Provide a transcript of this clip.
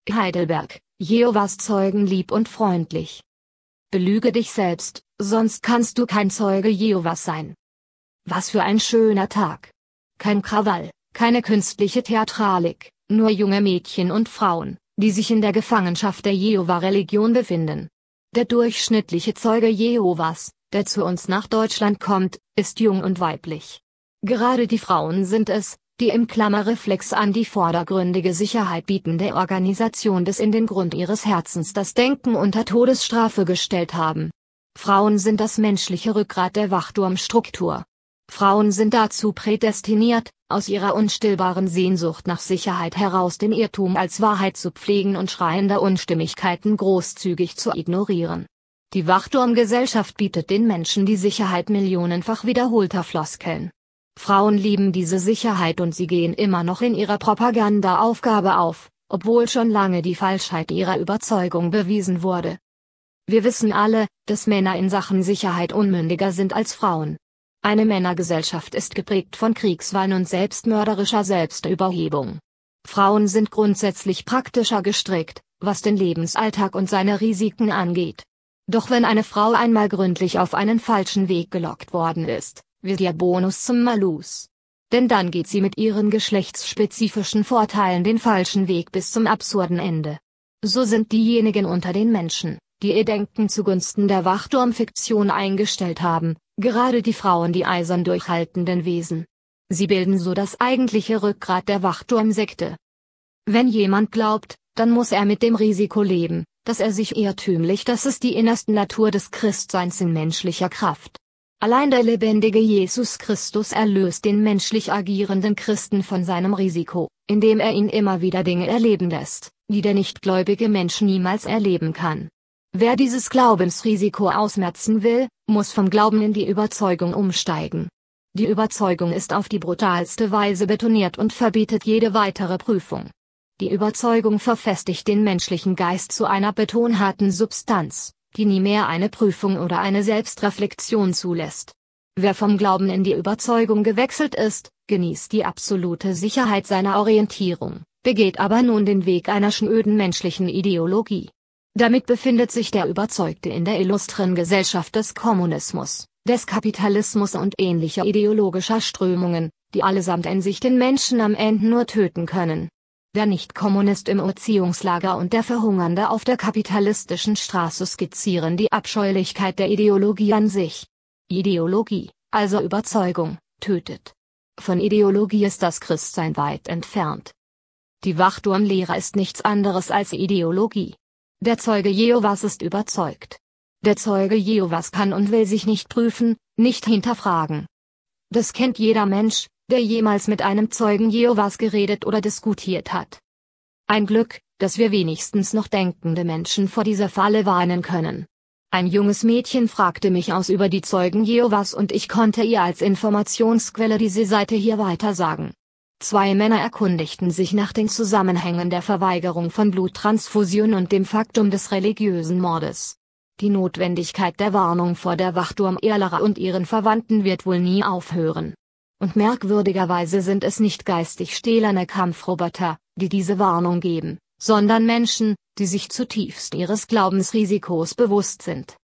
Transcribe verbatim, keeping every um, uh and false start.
Heidelberg, Jehovas Zeugen lieb und freundlich. Belüge dich selbst, sonst kannst du kein Zeuge Jehovas sein. Was für ein schöner Tag. Kein Krawall, keine künstliche Theatralik, nur junge Mädchen und Frauen, die sich in der Gefangenschaft der Jehova-Religion befinden. Der durchschnittliche Zeuge Jehovas, der zu uns nach Deutschland kommt, ist jung und weiblich. Gerade die Frauen sind es, die im Klammerreflex an die vordergründige Sicherheit bietende Organisation des in den Grund ihres Herzens das Denken unter Todesstrafe gestellt haben. Frauen sind das menschliche Rückgrat der Wachturmstruktur. Frauen sind dazu prädestiniert, aus ihrer unstillbaren Sehnsucht nach Sicherheit heraus den Irrtum als Wahrheit zu pflegen und schreiende Unstimmigkeiten großzügig zu ignorieren. Die Wachturmgesellschaft bietet den Menschen die Sicherheit millionenfach wiederholter Floskeln. Frauen lieben diese Sicherheit und sie gehen immer noch in ihrer Propagandaaufgabe auf, obwohl schon lange die Falschheit ihrer Überzeugung bewiesen wurde. Wir wissen alle, dass Männer in Sachen Sicherheit unmündiger sind als Frauen. Eine Männergesellschaft ist geprägt von Kriegswahn und selbstmörderischer Selbstüberhebung. Frauen sind grundsätzlich praktischer gestrickt, was den Lebensalltag und seine Risiken angeht. Doch wenn eine Frau einmal gründlich auf einen falschen Weg gelockt worden ist, wird ihr Bonus zum Malus. Denn dann geht sie mit ihren geschlechtsspezifischen Vorteilen den falschen Weg bis zum absurden Ende. So sind diejenigen unter den Menschen, die ihr Denken zugunsten der Wachturmfiktion eingestellt haben, gerade die Frauen die eisern durchhaltenden Wesen. Sie bilden so das eigentliche Rückgrat der Wachturmsekte. Wenn jemand glaubt, dann muss er mit dem Risiko leben, dass er sich irrtümlich, das ist die innerste Natur des Christseins in menschlicher Kraft. Allein der lebendige Jesus Christus erlöst den menschlich agierenden Christen von seinem Risiko, indem er ihn immer wieder Dinge erleben lässt, die der nichtgläubige Mensch niemals erleben kann. Wer dieses Glaubensrisiko ausmerzen will, muss vom Glauben in die Überzeugung umsteigen. Die Überzeugung ist auf die brutalste Weise betoniert und verbietet jede weitere Prüfung. Die Überzeugung verfestigt den menschlichen Geist zu einer betonharten Substanz, die nie mehr eine Prüfung oder eine Selbstreflexion zulässt. Wer vom Glauben in die Überzeugung gewechselt ist, genießt die absolute Sicherheit seiner Orientierung, begeht aber nun den Weg einer schnöden menschlichen Ideologie. Damit befindet sich der Überzeugte in der illustren Gesellschaft des Kommunismus, des Kapitalismus und ähnlicher ideologischer Strömungen, die allesamt in sich den Menschen am Ende nur töten können. Der Nicht-Kommunist im Erziehungslager und der Verhungernde auf der kapitalistischen Straße skizzieren die Abscheulichkeit der Ideologie an sich. Ideologie, also Überzeugung, tötet. Von Ideologie ist das Christsein weit entfernt. Die Wachturmlehre ist nichts anderes als Ideologie. Der Zeuge Jehovas ist überzeugt. Der Zeuge Jehovas kann und will sich nicht prüfen, nicht hinterfragen. Das kennt jeder Mensch, der jemals mit einem Zeugen Jehovas geredet oder diskutiert hat. Ein Glück, dass wir wenigstens noch denkende Menschen vor dieser Falle warnen können. Ein junges Mädchen fragte mich aus über die Zeugen Jehovas und ich konnte ihr als Informationsquelle diese Seite hier weitersagen. Zwei Männer erkundigten sich nach den Zusammenhängen der Verweigerung von Bluttransfusion und dem Faktum des religiösen Mordes. Die Notwendigkeit der Warnung vor der Wachturmlehre und ihren Verwandten wird wohl nie aufhören. Und merkwürdigerweise sind es nicht geistig stählerne Kampfroboter, die diese Warnung geben, sondern Menschen, die sich zutiefst ihres Glaubensrisikos bewusst sind.